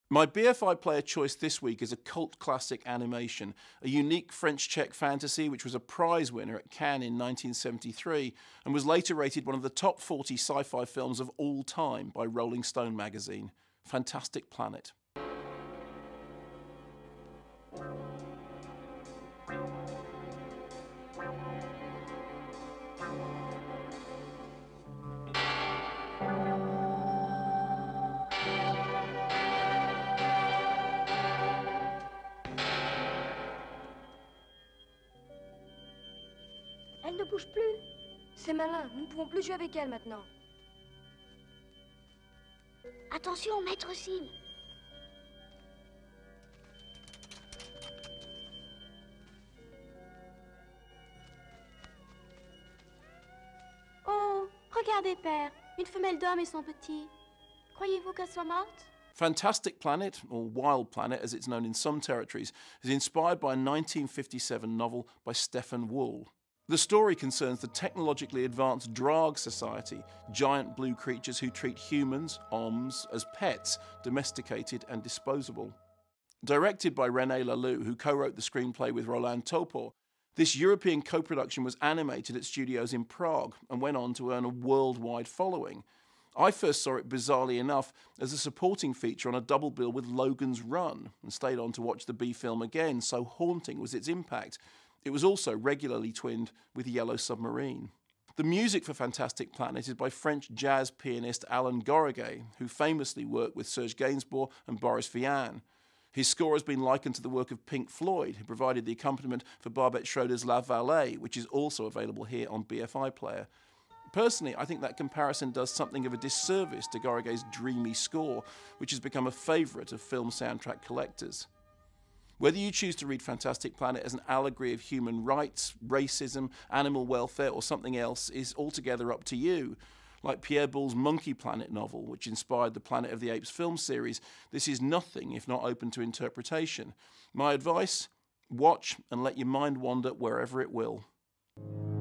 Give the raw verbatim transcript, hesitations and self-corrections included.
My B F I player choice this week is a cult classic animation, a unique French-Czech fantasy which was a prize winner at Cannes in nineteen seventy-three and was later rated one of the top forty sci-fi films of all time by Rolling Stone magazine. Fantastic Planet. Elle ne bouge plus. C'est malin, nous ne pouvons plus jouer avec elle maintenant. Attention, maître Sim. Oh, regardez, père, une femelle d'homme et son petit. Croyez-vous qu'elle soit morte? Fantastic Planet, or Wild Planet as it's known in some territories, is inspired by a nineteen fifty-seven novel by Stefan Wool. The story concerns the technologically advanced Draag society, giant blue creatures who treat humans, oms, as pets, domesticated and disposable. Directed by René Laloux, who co-wrote the screenplay with Roland Topor, this European co-production was animated at studios in Prague and went on to earn a worldwide following. I first saw it, bizarrely enough, as a supporting feature on a double bill with Logan's Run, and stayed on to watch the B film again, so haunting was its impact. It was also regularly twinned with Yellow Submarine. The music for Fantastic Planet is by French jazz pianist Alain Goraguet, who famously worked with Serge Gainsbourg and Boris Vian. His score has been likened to the work of Pink Floyd, who provided the accompaniment for Barbette Schroeder's La Vallée, which is also available here on B F I Player. Personally, I think that comparison does something of a disservice to Goraguet's dreamy score, which has become a favourite of film soundtrack collectors. Whether you choose to read Fantastic Planet as an allegory of human rights, racism, animal welfare or something else is altogether up to you. Like Pierre Boulle's Monkey Planet novel, which inspired the Planet of the Apes film series, this is nothing if not open to interpretation. My advice? Watch and let your mind wander wherever it will.